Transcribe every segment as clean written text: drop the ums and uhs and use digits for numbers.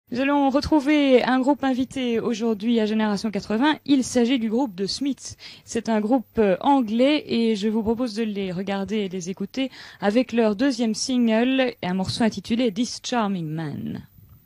Nous allons retrouver un groupe invité aujourd'hui à Génération 80. Il s'agit du groupe de Smiths. C'est un groupe anglais et je vous propose de les regarder et de les écouter avec leur deuxième single, un morceau intitulé This Charming Man.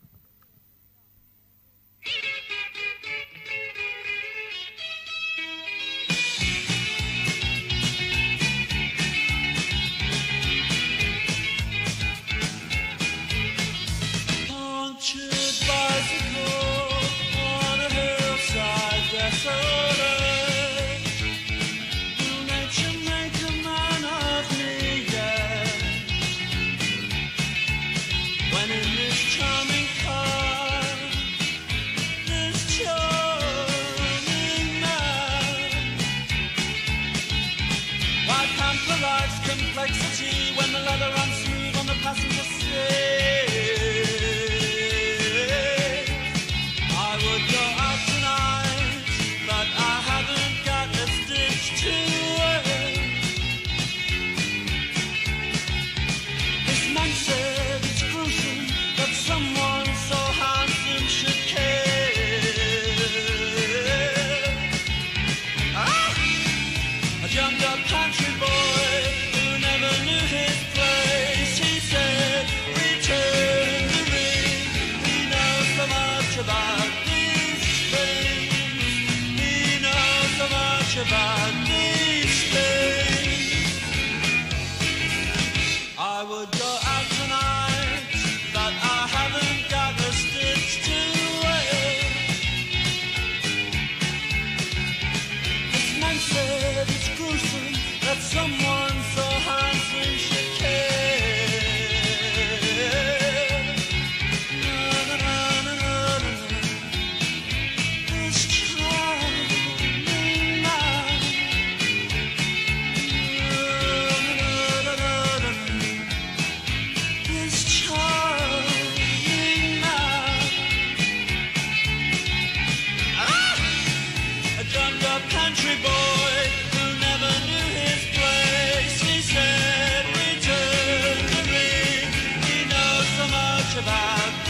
Complexity when the leather runs smooth on the passenger seat. I would go out tonight, but I haven't got a stitch to wear. This man said it's gruesome that someone so handsome should care. A jumped up country boy knew his place. He said, return the ring. He knows so much about these things. He knows so much about these things. I would go out tonight, but I haven't got a stitch to wear. This man said it's gruesome that someone so handsome should care. Na, na, na, na, na, na. This charming man. Na, na, na, na, na, na. This charming man. A jumped up country boy who never knew his place. He said, return the ring. He knows so much about